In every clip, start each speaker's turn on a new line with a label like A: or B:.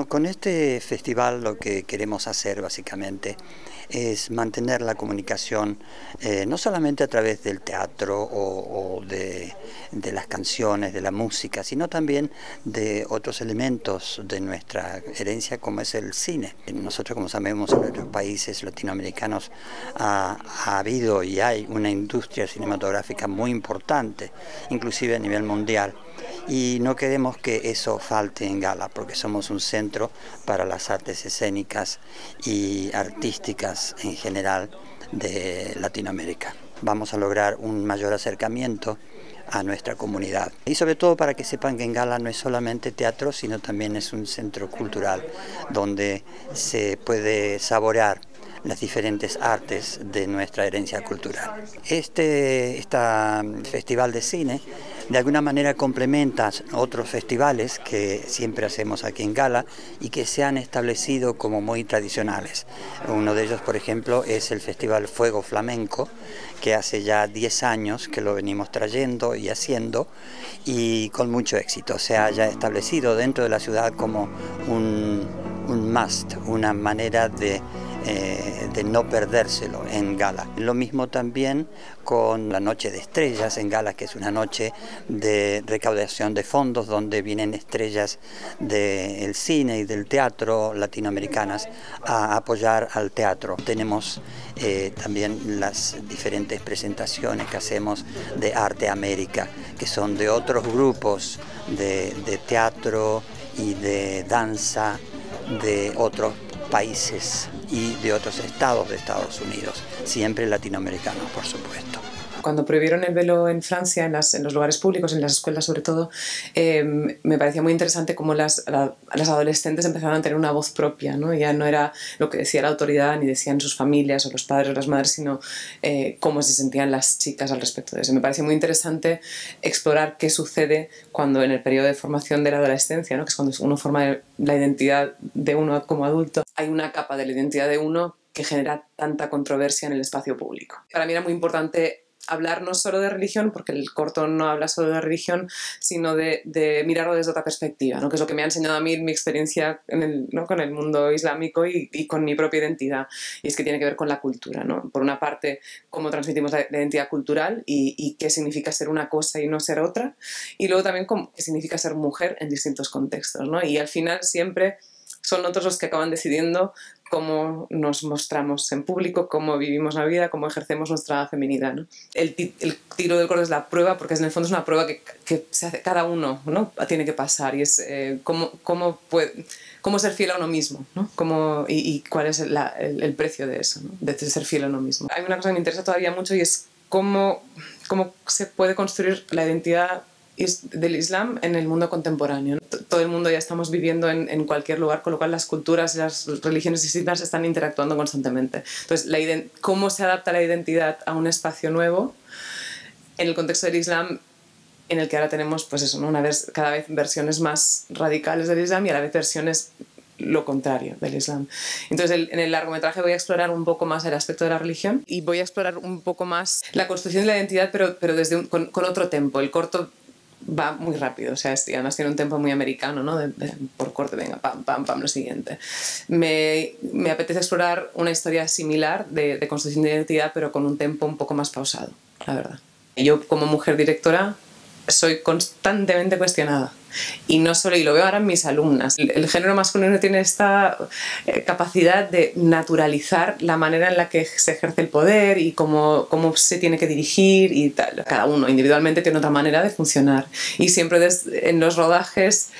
A: con este festival lo que queremos hacer básicamente es mantener la comunicación no solamente a través del teatro o de las canciones, de la música, sino también de otros elementos de nuestra herencia como es el cine. Nosotros, como sabemos, en nuestros países latinoamericanos ha habido y hay una industria cinematográfica muy importante, inclusive a nivel mundial. Y no queremos que eso falte en Gala, porque somos un centro para las artes escénicas y artísticas en general de Latinoamérica. Vamos a lograr un mayor acercamiento a nuestra comunidad. Y sobre todo para que sepan que en Gala no es solamente teatro, sino también es un centro cultural donde se puede saborear las diferentes artes de nuestra herencia cultural. Este festival de cine de alguna manera complementa otros festivales que siempre hacemos aquí en Gala y que se han establecido como muy tradicionales. Uno de ellos, por ejemplo, es el Festival Fuego Flamenco, que hace ya 10 años que lo venimos trayendo y haciendo, y con mucho éxito. Se ha ya establecido dentro de la ciudad como un must, una manera de no perdérselo en Gala. Lo mismo también con la Noche de Estrellas en Gala, que es una noche de recaudación de fondos donde vienen estrellas del cine y del teatro latinoamericanas a apoyar al teatro. Tenemos también las diferentes presentaciones que hacemos de Arte América, que son de otros grupos de teatro y de danza de otros países y de otros estados de Estados Unidos, siempre latinoamericanos, por supuesto.
B: Cuando prohibieron el velo en Francia, en los lugares públicos, en las escuelas sobre todo, me parecía muy interesante cómo las adolescentes empezaban a tener una voz propia, ¿no? Ya no era lo que decía la autoridad, ni decían sus familias o los padres o las madres, sino cómo se sentían las chicas al respecto de eso. Me parecía muy interesante explorar qué sucede cuando en el periodo de formación de la adolescencia, ¿no? Que es cuando uno forma la identidad de uno como adulto, hay una capa de la identidad de uno que genera tanta controversia en el espacio público. Para mí era muy importante hablar no solo de religión, porque el corto no habla solo de religión, sino de mirarlo desde otra perspectiva, ¿no? Que es lo que me ha enseñado a mí mi experiencia con el mundo islámico y con mi propia identidad. Y es que tiene que ver con la cultura, ¿no? Por una parte, cómo transmitimos la identidad cultural y qué significa ser una cosa y no ser otra. Y luego también qué significa ser mujer en distintos contextos, ¿no? Y al final siempre son otros los que acaban decidiendo cómo nos mostramos en público, cómo vivimos la vida, cómo ejercemos nuestra feminidad, ¿no? El tiro del corto es la prueba, porque en el fondo es una prueba que se hace cada uno, ¿no? Tiene que pasar, y es cómo ser fiel a uno mismo, ¿no? Y cuál es el precio de eso, ¿no? De ser fiel a uno mismo. Hay una cosa que me interesa todavía mucho y es cómo se puede construir la identidad del Islam en el mundo contemporáneo. Todo el mundo ya estamos viviendo en cualquier lugar, con lo cual las culturas y las religiones distintas están interactuando constantemente. Entonces, cómo se adapta la identidad a un espacio nuevo en el contexto del Islam, en el que ahora tenemos, pues eso, ¿no? Cada vez versiones más radicales del Islam y a la vez versiones lo contrario del Islam. Entonces en el largometraje voy a explorar un poco más el aspecto de la religión y voy a explorar un poco más la construcción de la identidad, pero con otro tempo. El corto va muy rápido, o sea, además tiene un tempo muy americano, ¿no? Por corte, venga, pam, pam, pam, lo siguiente. Me apetece explorar una historia similar de construcción de identidad, pero con un tempo un poco más pausado, la verdad. Yo, como mujer directora, soy constantemente cuestionada. Y no solo, y lo veo ahora en mis alumnas. El género masculino tiene esta capacidad de naturalizar la manera en la que se ejerce el poder y cómo se tiene que dirigir y tal. Cada uno individualmente tiene otra manera de funcionar. Y siempre en los rodajes,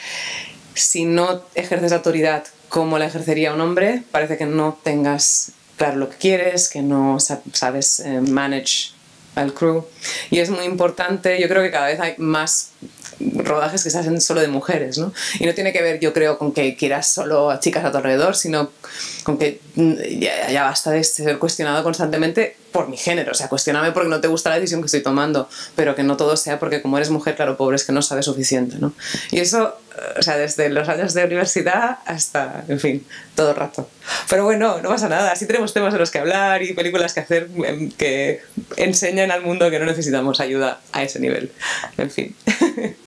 B: si no ejerces autoridad como la ejercería un hombre, parece que no tengas claro lo que quieres, que no sabes manage al crew. Y es muy importante, yo creo que cada vez hay más rodajes que se hacen solo de mujeres, ¿no? Y no tiene que ver, yo creo, con que quieras solo a chicas a tu alrededor, sino con que ya basta de ser cuestionado constantemente por mi género. O sea, cuestioname porque no te gusta la decisión que estoy tomando, pero que no todo sea porque como eres mujer, claro, pobre, es que no sabes suficiente, ¿no? Y eso, o sea, desde los años de universidad hasta, en fin, todo el rato. Pero bueno, no pasa nada, así tenemos temas de los que hablar y películas que hacer que enseñan al mundo que no necesitamos ayuda a ese nivel. En fin.